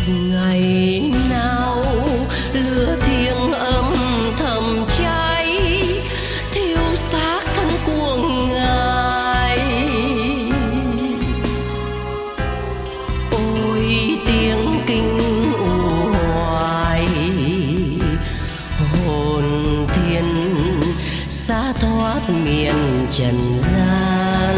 Ngày nào lửa thiêng âm thầm cháy, thiêu xác thân của Ngài. Ôi tiếng kinh u hoài, hồn thiên xa thoát miền trần gian.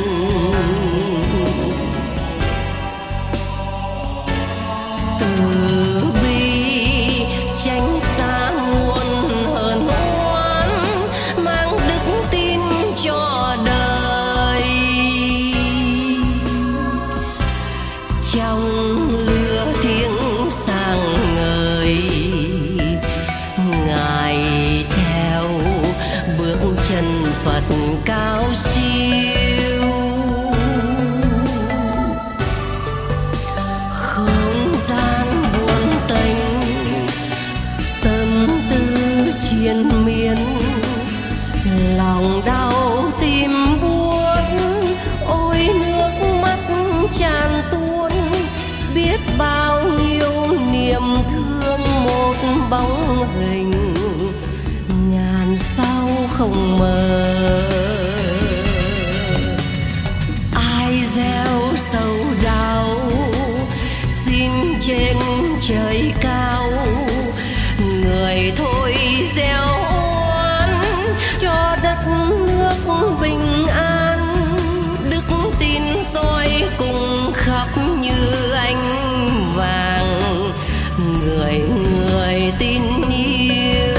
Tránh xa muôn hờn oán, mang đức tin cho đời. Trong lửa thiêng sáng ngời, Ngài theo bước chân Phật cao siêu. Không gian buồn tênh, triền miên, lòng đau tim buốt. Ôi nước mắt tràn tuôn, biết bao nhiêu niềm thương. Một bóng hình ngàn sao không mờ. Ai gieo sầu đau xin trên trời cao, người thôi gieo oán cho đất nước bình an. Đức tin soi cùng khắp như ánh vàng, người người tin yêu.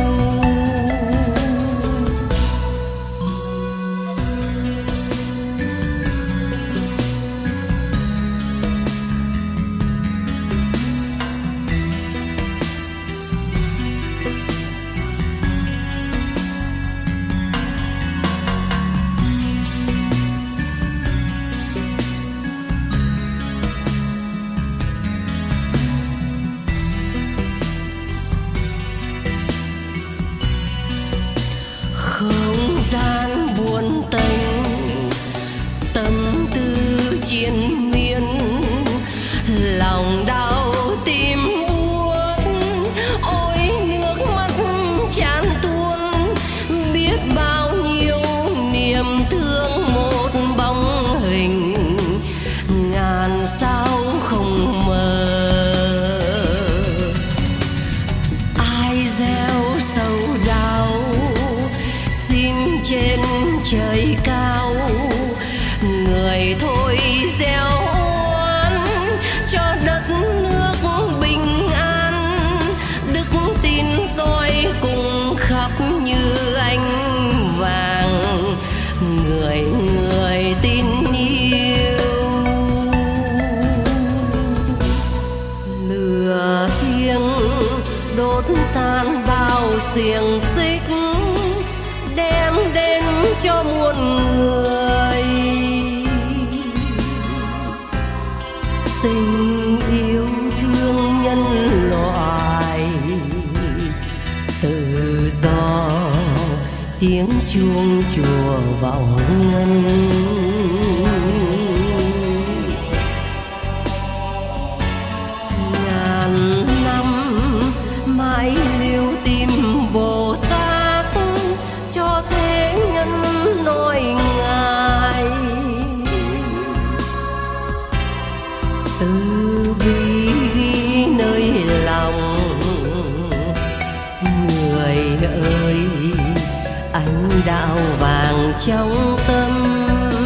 Không gian buồn tênh, tâm tư triền miên, lòng đau tim buốt. Ôi nước mắt tràn tuôn, biết bao nhiêu niềm thương. Một bóng hình ngàn sao không mờ. Ai gieo sầu đau trên trời cao, người thôi gieo oán cho đất nước bình an. Đức tin soi cùng khắp như ánh vàng, người người tin yêu. Lửa thiêng đốt tan bao xiềng xích, đem đến cho muôn người tình yêu thương nhân loại. Tự do tiếng chuông chùa vọng ngân, ngàn năm mãi lưu tim Bồ Tát cho thế nhân nói Ngài. Từ bi nơi lòng, người ơi ánh đạo vàng trong tâm.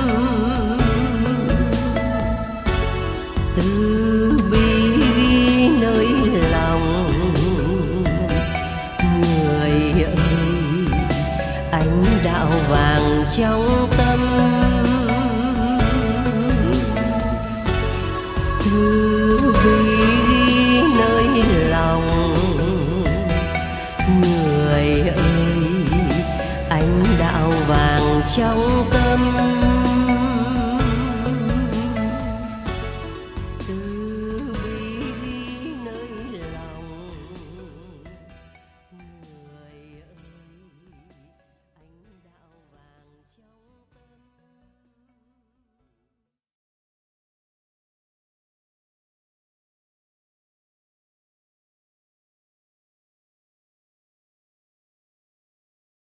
Từ bi nơi lòng, người ơi ánh đạo vàng trong tâm. Từ bi nơi lòng, người ơi ánh đạo vàng trong tâm.